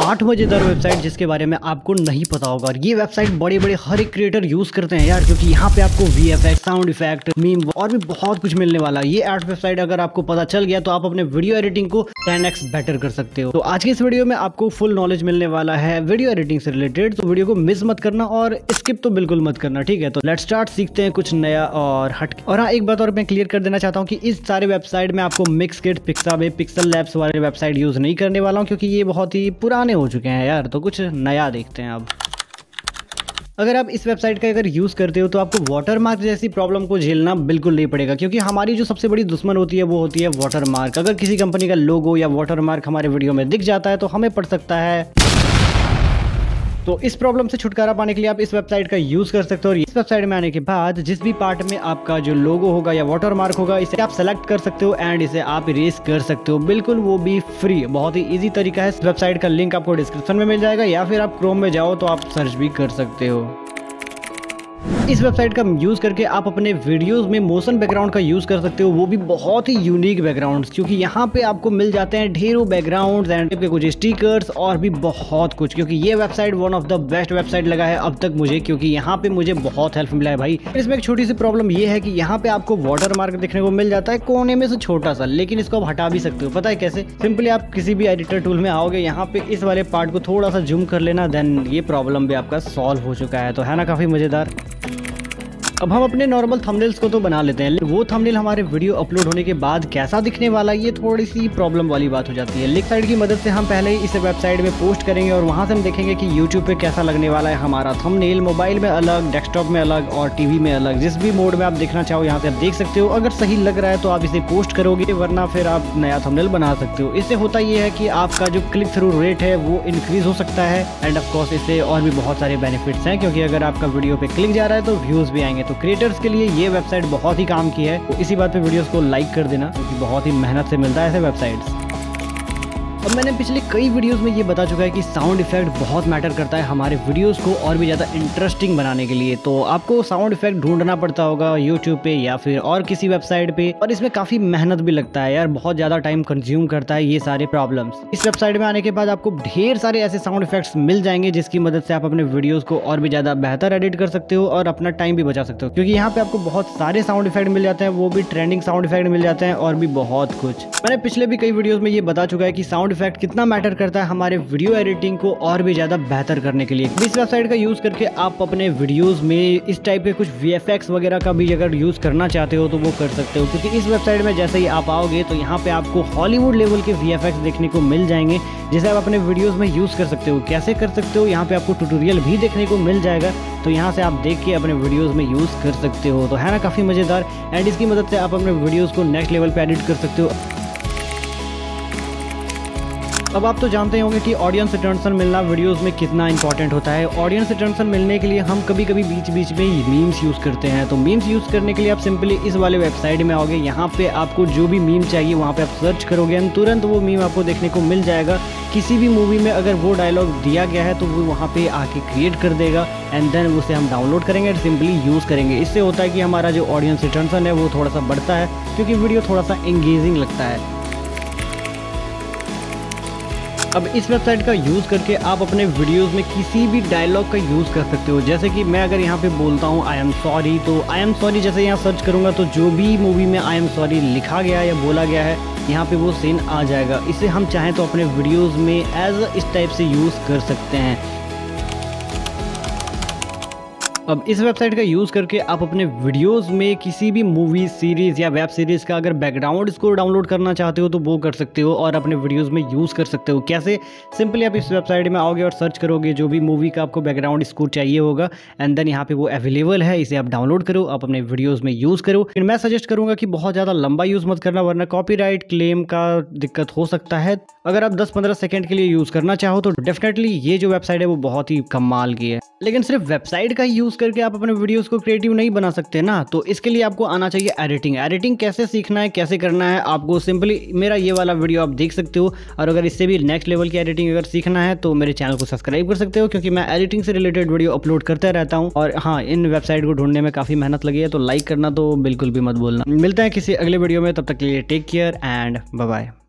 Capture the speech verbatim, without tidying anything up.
आठ मजेदार वेबसाइट जिसके बारे में आपको नहीं पता होगा। और ये वेबसाइट बड़े बड़े हर एक क्रिएटर यूज करते हैं यार, क्योंकि यहाँ पे आपको वीएफएक्स, साउंड इफेक्ट, मीम और भी बहुत कुछ मिलने वाला है। ये आठ वेबसाइट अगर आपको पता चल गया तो आप अपने वीडियो एडिटिंग को टेन एक्स बेटर कर सकते हो। तो आज की इस वीडियो में आपको फुल नॉलेज मिलने वाला है वीडियो एडिटिंग से रिलेटेड, तो वीडियो को मिस मत करना और स्किप तो बिल्कुल मत करना, ठीक है। तो लेट्स स्टार्ट, सीखते हैं कुछ नया और हट। और हाँ, एक बात और मैं क्लियर कर देना चाहता हूँ कि इस सारे वेबसाइट में आपको मिक्सकिट, पिक्साबे, पिक्सल लैब्स वाले वेबसाइट यूज नहीं करने वाला हूँ, क्योंकि ये बहुत ही पुराने हो चुके हैं यार। तो कुछ नया देखते हैं अब। अगर आप इस वेबसाइट का अगर यूज़ करते हो तो आपको वाटरमार्क जैसी प्रॉब्लम को झेलना बिल्कुल नहीं पड़ेगा, क्योंकि हमारी जो सबसे बड़ी दुश्मन होती है वो होती है वाटरमार्क। अगर किसी कंपनी का लोगो या वाटरमार्क हमारे वीडियो में दिख जाता है तो हमें पड़ सकता है। तो इस प्रॉब्लम से छुटकारा पाने के लिए आप इस वेबसाइट का यूज कर सकते हो। और इस वेबसाइट में आने के बाद जिस भी पार्ट में आपका जो लोगो होगा या वाटरमार्क होगा, इसे आप सेलेक्ट कर सकते हो एंड इसे आप इरेज कर सकते हो, बिल्कुल वो भी फ्री। बहुत ही इजी तरीका है। इस वेबसाइट का लिंक आपको डिस्क्रिप्शन में मिल जाएगा, या फिर आप क्रोम में जाओ तो आप सर्च भी कर सकते हो। इस वेबसाइट का यूज करके आप अपने वीडियोस में मोशन बैकग्राउंड का यूज कर सकते हो, वो भी बहुत ही यूनिक बैकग्राउंड्स, क्योंकि यहाँ पे आपको मिल जाते हैं ढेरों बैकग्राउंड्स एंड के कुछ स्टिकर्स और भी बहुत कुछ। क्योंकि ये website one of the best website लगा है अब तक मुझे, क्योंकि यहाँ पे मुझे बहुत हेल्प मिला है भाई। इसमें एक छोटी सी प्रॉब्लम ये है कि यहाँ पे आपको वाटर मार्क देखने को मिल जाता है कोने में से छोटा सा, लेकिन इसको आप हटा भी सकते हो। पता है कैसे? सिंपली आप किसी भी एडिटर टूल में आओगे, यहाँ पे इस वाले पार्ट को थोड़ा सा जूम कर लेना, देन ये प्रॉब्लम भी आपका सॉल्व हो चुका है। तो है ना काफी मजेदार। अब हम अपने नॉर्मल थंबनेल्स को तो बना लेते हैं, लेकिन वो थंबनेल हमारे वीडियो अपलोड होने के बाद कैसा दिखने वाला है, ये थोड़ी सी प्रॉब्लम वाली बात हो जाती है। लिंक साइड की मदद से हम पहले ही इस वेबसाइट में पोस्ट करेंगे और वहां से हम देखेंगे कि यूट्यूब पे कैसा लगने वाला है हमारा थंबनेल। मोबाइल में अलग, डेस्कटॉप में अलग और टीवी में अलग, जिस भी मोड में आप देखना चाहो यहाँ से आप देख सकते हो। अगर सही लग रहा है तो आप इसे पोस्ट करोगे, वरना फिर आप नया थंबनेल बना सकते हो। इससे होता ये है कि आपका जो क्लिक थ्रू रेट है वो इंक्रीज हो सकता है एंड ऑफकोर्स इससे और भी बहुत सारे बेनिफिट्स हैं, क्योंकि अगर आपका वीडियो पे क्लिक जा रहा है तो व्यूज भी आएंगे। तो क्रिएटर्स के लिए ये वेबसाइट बहुत ही काम की है। तो इसी बात पे वीडियोस को लाइक कर देना, क्योंकि बहुत ही मेहनत से मिलता है ऐसे वेबसाइट्स। अब मैंने पिछले कई वीडियोस में ये बता चुका है कि साउंड इफेक्ट बहुत मैटर करता है हमारे वीडियोस को और भी ज़्यादा इंटरेस्टिंग बनाने के लिए। तो आपको साउंड इफेक्ट ढूंढना पड़ता होगा यूट्यूब पे या फिर और किसी वेबसाइट पे, और इसमें काफ़ी मेहनत भी लगता है यार, बहुत ज़्यादा टाइम कंज्यूम करता है ये सारे प्रॉब्लम्स। इस वेबसाइट में आने के बाद आपको ढेर सारे ऐसे साउंड इफेक्ट्स मिल जाएंगे, जिसकी मदद से आप अपने वीडियोज़ को और भी ज़्यादा बेहतर एडिट कर सकते हो और अपना टाइम भी बचा सकते हो, क्योंकि यहाँ पे आपको बहुत सारे साउंड इफेक्ट मिल जाते हैं, वो भी ट्रेंडिंग साउंड इफेक्ट मिल जाते हैं और भी बहुत कुछ। मैंने पिछले भी कई वीडियोज़ में ये बता चुका है कि साउंड इफेक्ट कितना मैटर करता है हमारे वीडियो एडिटिंग को और भी ज्यादा बेहतर करने के लिए। इस वेबसाइट का यूज करके आप अपने वीडियोस में इस टाइप के कुछ वीएफएक्स वगैरह का भी अगर यूज करना चाहते हो तो वो कर सकते हो, क्योंकि इस वेबसाइट में जैसे ही आप आओगे तो यहाँ पे आपको हॉलीवुड लेवल के वीएफएक्स देखने को मिल जाएंगे, जिसे आप अपने वीडियोस में यूज कर सकते हो। कैसे कर सकते हो? यहाँ पे आपको ट्यूटोरियल भी देखने को मिल जाएगा, तो यहाँ से आप देख के अपने वीडियोस में यूज कर सकते हो। तो है ना काफी मजेदार, एंड इसकी मदद से आप अपने वीडियोस को नेक्स्ट लेवल पे एडिट कर सकते हो। अब आप तो जानते होंगे कि ऑडियंस रिटर्न मिलना वीडियोस में कितना इंपॉर्टेंट होता है। ऑडियंस रिटर्न मिलने के लिए हम कभी कभी बीच बीच में मीम्स यूज़ करते हैं। तो मीम्स यूज़ करने के लिए आप सिंपली इस वाले वेबसाइट में आओगे, यहाँ पे आपको जो भी मीम चाहिए वहाँ पे आप सर्च करोगे एंड तुरंत वो मीम आपको देखने को मिल जाएगा। किसी भी मूवी में अगर वो डायलॉग दिया गया है तो वो वहाँ पे आके क्रिएट कर देगा एंड देन उसे हम डाउनलोड करेंगे एंड सिंपली यूज़ करेंगे। इससे होता है कि हमारा जो ऑडियंस रिटर्न है वो थोड़ा सा बढ़ता है, क्योंकि वीडियो थोड़ा सा एंगेजिंग लगता है। अब इस वेबसाइट का यूज़ करके आप अपने वीडियोस में किसी भी डायलॉग का यूज़ कर सकते हो। जैसे कि मैं अगर यहाँ पे बोलता हूँ आई एम सॉरी, तो आई एम सॉरी जैसे यहाँ सर्च करूँगा तो जो भी मूवी में आई एम सॉरी लिखा गया है या बोला गया है, यहाँ पे वो सीन आ जाएगा। इसे हम चाहें तो अपने वीडियोस में एज इस टाइप से यूज़ कर सकते हैं। अब इस वेबसाइट का यूज़ करके आप अपने वीडियोस में किसी भी मूवी, सीरीज़ या वेब सीरीज़ का अगर बैकग्राउंड स्कोर डाउनलोड करना चाहते हो तो वो कर सकते हो और अपने वीडियोस में यूज़ कर सकते हो। कैसे? सिंपली आप इस वेबसाइट में आओगे और सर्च करोगे जो भी मूवी का आपको बैकग्राउंड स्कोर चाहिए होगा एंड देन यहाँ पे वो अवेलेबल है, इसे आप डाउनलोड करो, आप अपने वीडियोज़ में यूज़ करो। फिर मैं सजेस्ट करूँगा कि बहुत ज़्यादा लंबा यूज़ मत करना, वरना कॉपीराइट क्लेम का दिक्कत हो सकता है। अगर आप दस पंद्रह सेकंड के लिए यूज़ करना चाहो तो डेफिनेटली ये जो वेबसाइट है वो बहुत ही कमाल की है। लेकिन सिर्फ वेबसाइट का यूज़ करके आप अपने वीडियोस को क्रिएटिव नहीं बना सकते ना, तो इसके लिए आपको आना चाहिए एडिटिंग। एडिटिंग कैसे सीखना है, कैसे करना है, आपको सिंपली मेरा ये वाला वीडियो आप देख सकते हो। और अगर इससे भी नेक्स्ट लेवल की एडिटिंग अगर सीखना है तो मेरे चैनल को सब्सक्राइब कर सकते हो, क्योंकि मैं एडिटिंग से रिलेटेड वीडियो अपलोड करता रहता हूँ। और हाँ, इन वेबसाइट को ढूंढने में काफ़ी मेहनत लगी है, तो लाइक करना तो बिल्कुल भी मत भूलना। मिलते हैं किसी अगले वीडियो में, तब तक के लिए take care and bye bye.